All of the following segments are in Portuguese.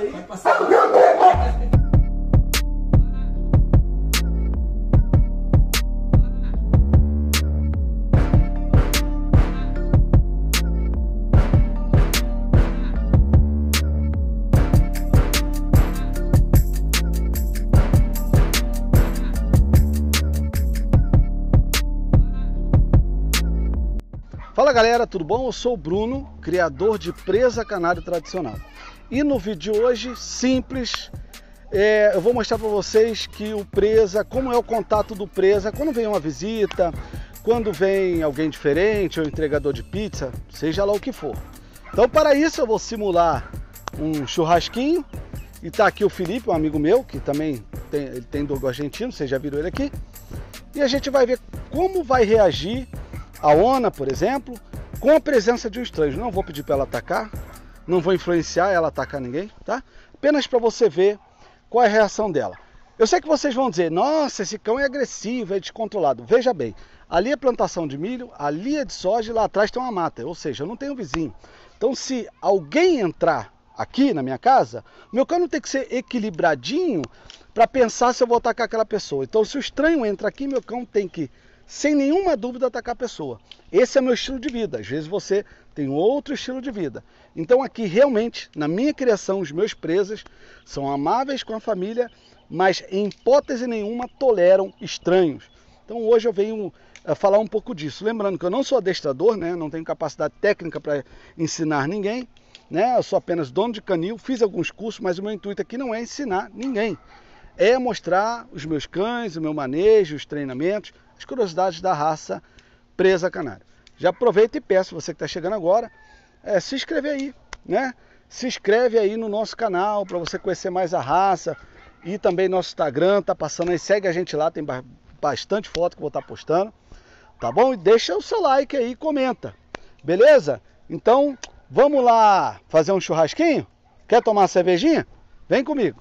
aí. Pode passar. Fala galera, tudo bom? Eu sou o Bruno, criador de presa canário tradicional. E no vídeo de hoje, simples, eu vou mostrar para vocês que o presa, como é o contato do presa, quando vem uma visita, quando vem alguém diferente, ou entregador de pizza, seja lá o que for. Então para isso eu vou simular um churrasquinho, e tá aqui o Felipe, um amigo meu, que também tem dogo argentino, vocês já viram ele aqui. E a gente vai ver como vai reagir a Ona, por exemplo, com a presença de um estranho. Não vou pedir para ela atacar, não vou influenciar ela a atacar ninguém, tá? Apenas para você ver qual é a reação dela. Eu sei que vocês vão dizer, nossa, esse cão é agressivo, é descontrolado. Veja bem, ali é plantação de milho, ali é de soja e lá atrás tem uma mata, ou seja, eu não tenho vizinho. Então se alguém entrar aqui na minha casa, meu cão não tem que ser equilibradinho para pensar se eu vou atacar aquela pessoa. Então se o estranho entra aqui, meu cão tem que, sem nenhuma dúvida, atacar a pessoa. Esse é meu estilo de vida. Às vezes você tem outro estilo de vida. Então aqui realmente, na minha criação, os meus presas são amáveis com a família, mas em hipótese nenhuma toleram estranhos. Então hoje eu venho falar um pouco disso. Lembrando que eu não sou adestrador, né? Não tenho capacidade técnica para ensinar ninguém, né? Eu sou apenas dono de canil, fiz alguns cursos, mas o meu intuito aqui não é ensinar ninguém. É mostrar os meus cães, o meu manejo, os treinamentos, as curiosidades da raça presa canário. Já aproveita e peço, você que está chegando agora, se inscrever aí, né? Se inscreve aí no nosso canal para você conhecer mais a raça, e também nosso Instagram, tá passando aí, segue a gente lá, tem bastante foto que eu vou estar postando, tá bom? E deixa o seu like aí e comenta, beleza? Então, vamos lá fazer um churrasquinho? Quer tomar uma cervejinha? Vem comigo.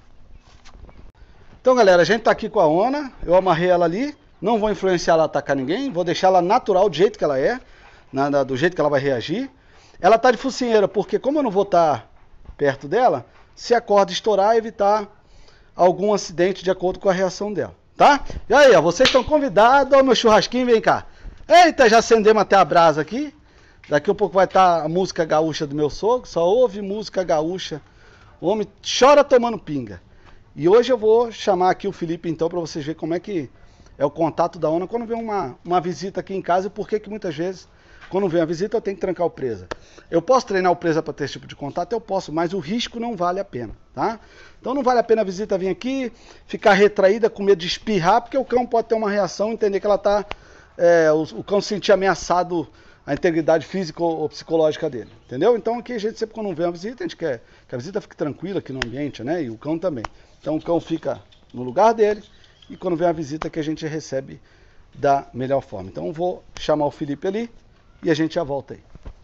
Então galera, a gente tá aqui com a Ona, eu amarrei ela ali, não vou influenciar ela a atacar ninguém, vou deixar ela natural do jeito que ela é, do jeito que ela vai reagir. Ela tá de focinheira, porque como eu não vou estar perto dela, se a corda estourar, evitar algum acidente de acordo com a reação dela, tá? E aí, ó, vocês estão convidados ao meu churrasquinho, vem cá. Eita, já acendemos até a brasa aqui. Daqui a pouco vai estar a música gaúcha do meu sogro, só ouve música gaúcha, o homem chora tomando pinga. E hoje eu vou chamar aqui o Felipe então para vocês verem como é que é o contato da Ona quando vem uma visita aqui em casa, e por que muitas vezes quando vem a visita eu tenho que trancar o presa. Eu posso treinar o presa para ter esse tipo de contato? Eu posso, mas o risco não vale a pena, tá? Então não vale a pena a visita vir aqui, ficar retraída com medo de espirrar, porque o cão pode ter uma reação, entender que ela tá, o cão se sentir ameaçado a integridade física ou psicológica dele, entendeu? Então aqui a gente sempre quando vem uma visita, a gente quer que a visita fique tranquila aqui no ambiente, né? E o cão também. Então o cão fica no lugar dele, e quando vem a visita que a gente recebe da melhor forma. Então eu vou chamar o Felipe ali e a gente já volta aí.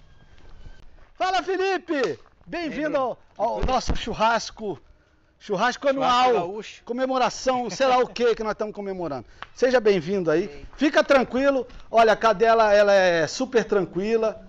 Fala Felipe! Bem-vindo ao nosso churrasco anual, comemoração, sei lá o que nós estamos comemorando. Seja bem-vindo aí, fica tranquilo, olha a cadela ela é super tranquila.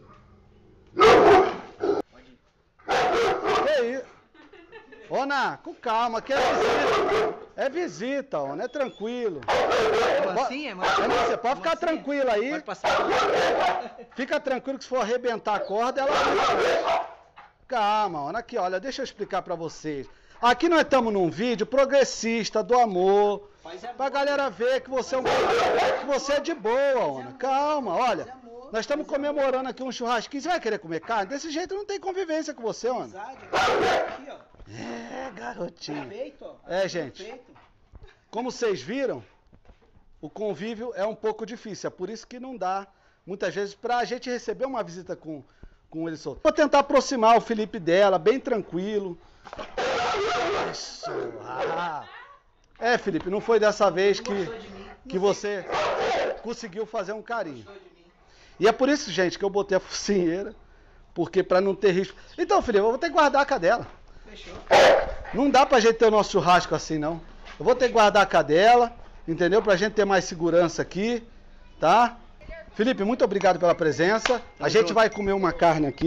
E aí? Ona, com calma, que é visita, Ona, é tranquilo. Você pode ficar tranquilo aí. Pode passar. Fica tranquilo que se for arrebentar a corda, ela... Calma, Ona, aqui, olha, deixa eu explicar pra vocês. Aqui nós estamos num vídeo progressista, do amor, pra galera ver que você é de boa, Ona. Calma, olha, nós estamos comemorando aqui um churrasquinho. Você vai querer comer carne? Desse jeito não tem convivência com você, Ona. Aqui, ó. Garotinho. Perfeito, ó. Gente, Perfeito. como vocês viram, o convívio é um pouco difícil. É por isso que não dá, muitas vezes, pra gente receber uma visita com ele solto. Vou tentar aproximar o Felipe dela, bem tranquilo. Isso. Felipe, não foi dessa vez que você conseguiu fazer um carinho. E é por isso, gente, que eu botei a focinheira, porque para não ter risco. Então, Felipe, eu vou ter que guardar a cadela. Fechou. Não dá pra gente ter o nosso churrasco assim, não. Eu vou ter que guardar a cadela, entendeu? Pra gente ter mais segurança aqui, tá? Felipe, muito obrigado pela presença. A gente vai comer uma carne aqui,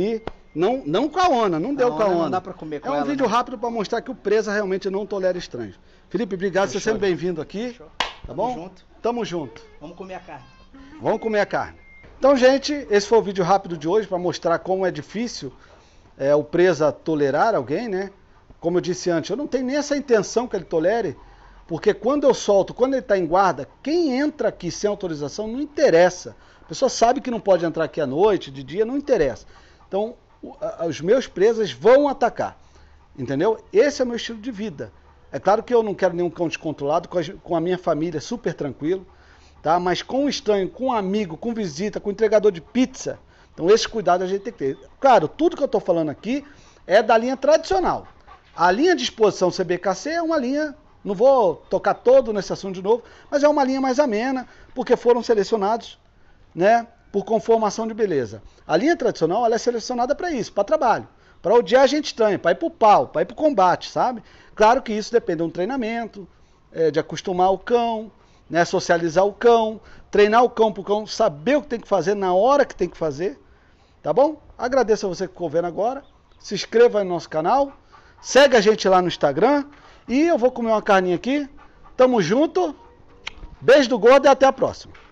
Não com a Ona, não deu com a Ona. Não dá pra comer com ela. É um vídeo rápido para mostrar que o presa realmente não tolera estranhos. Felipe, obrigado, você sempre bem-vindo aqui. Fechou. Tá bom? Tamo junto. Tamo junto. Vamos comer a carne. Vamos comer a carne. Então, gente, esse foi o vídeo rápido de hoje para mostrar como é difícil o presa tolerar alguém, né? Como eu disse antes, eu não tenho nem essa intenção que ele tolere, porque quando eu solto, quando ele está em guarda, quem entra aqui sem autorização não interessa. A pessoa sabe que não pode entrar aqui à noite, de dia, não interessa. Então, os meus presas vão atacar, entendeu? Esse é o meu estilo de vida. É claro que eu não quero nenhum cão descontrolado, com a minha família super tranquilo, tá? Mas com o estranho, com um amigo, com visita, com entregador de pizza, então esse cuidado a gente tem que ter. Claro, tudo que eu estou falando aqui é da linha tradicional. A linha de exposição CBKC é uma linha, não vou tocar todo nesse assunto de novo, mas é uma linha mais amena, porque foram selecionados, né, por conformação de beleza. A linha tradicional ela é selecionada para isso, para trabalho, para odiar a gente estranha, para ir para o pau, para ir para o combate, sabe? Claro que isso depende de um treinamento, de acostumar o cão, né, socializar o cão, treinar o cão para o cão saber o que tem que fazer na hora que tem que fazer, tá bom? Agradeço a você que ficou vendo agora, se inscreva no nosso canal, segue a gente lá no Instagram e eu vou comer uma carninha aqui. Tamo junto, beijo do gordo e até a próxima.